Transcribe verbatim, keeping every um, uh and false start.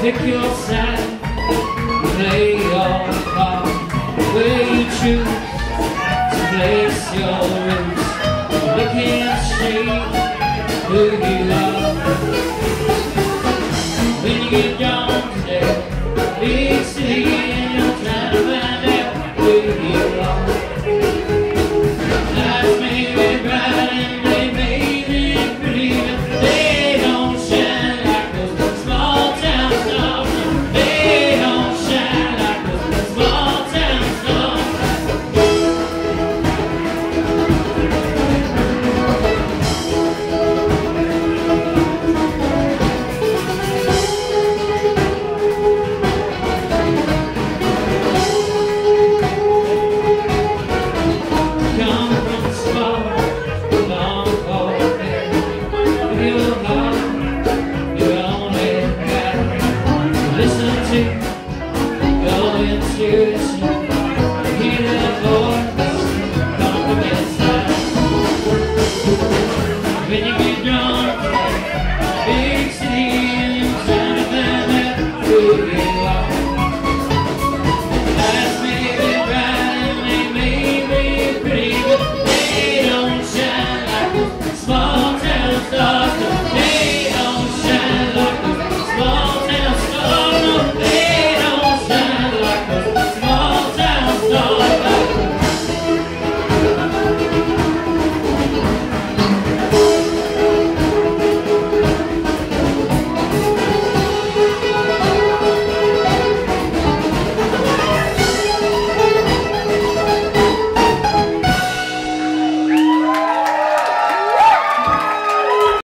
Pick your side, play your part, where you choose to place your roots. Looking at street, who you are. When you get down today, big city and you're trying to find out who you are. Lights may be bright and they may be pretty, but they don't shine like those small town stars. They don't shine like those small town stars. Come from the spot, long haul there. With your heart, your only guide. Listen to your intuition. Hear that voice come from inside. When you get drawn